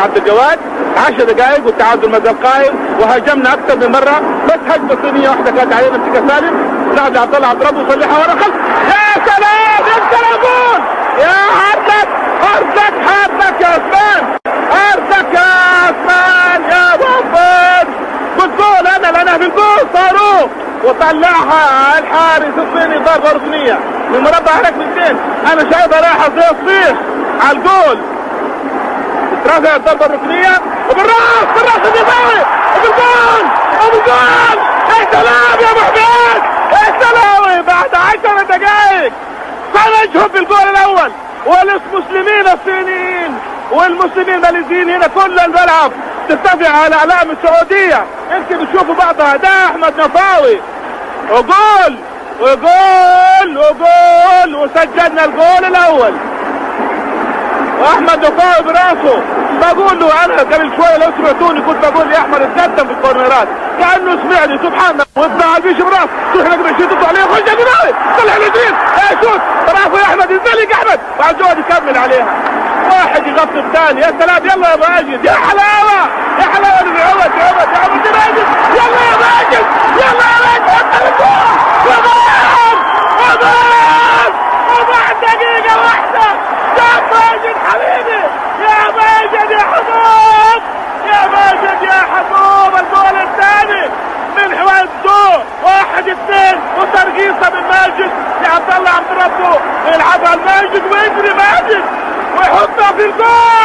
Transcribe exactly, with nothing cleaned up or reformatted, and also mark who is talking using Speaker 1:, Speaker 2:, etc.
Speaker 1: عبد الجواد. عشر دقائق والتعادل ما زال قائم، وهاجمنا اكثر من مره، بس هجمه صينيه واحده كانت علينا مسكها سالم، لعب عبد الله عبد ربه وصلحها ورا خلف. يا سلام انت جول يا هاردك هاردك هاردك يا عثمان، هاردك يا عثمان يا وفر. قلت جول انا لانها في الجول صاروخ، وطلعها الحارس الصيني ضربه ركنيه من مربع هناك من اثنين. انا شايفها رايحه زي الصيح على الجول. رافع الضربه الركنيه وبالراس بالراس الدفاعي وبالجول وبالجول. يا سلام يا ابو حميد يا سلام. بعد عشر دقائق خرجهم بالجول الاول، والمسلمين الصينيين والمسلمين الماليزيين هنا كل الملعب ترتفع على اعلام السعوديه. يمكن تشوفوا بعضها. ده احمد نفاوي وجول وجول وجول، وسجلنا الجول الاول. واحمد نفاوي براسه. بقول له انا قبل شويه لو سمعتوني كنت بقول لي احمد اتقدم في الكورنرات، كانه سمعني سبحان الله. وابدع البيش براس تروح لك بشيط عليه خش يا جماعي طلع اليمين يا شوت برافو يا احمد انزلق احمد بعد جود يكمل عليها. واحد يغطي الثاني. يا سلام يلا يا ماجد يا حلاوه يا حلاوه يا عمد يا عمد يا عمد يا ماجد يلا يا ماجد يلا يا ماجد حط الكوره يا مان يا مان. وبعد دقيقه واحده جاب ماجد حبيبي يا ماجد يا حبوب يا ماجد يا حبوب. الجول الثاني من حوالي الضوء واحد اثنين وترقيصه من ماجد لعبد الله عبد ربه يلعبها الماجد ويجري ماجد ويحطها في الجول.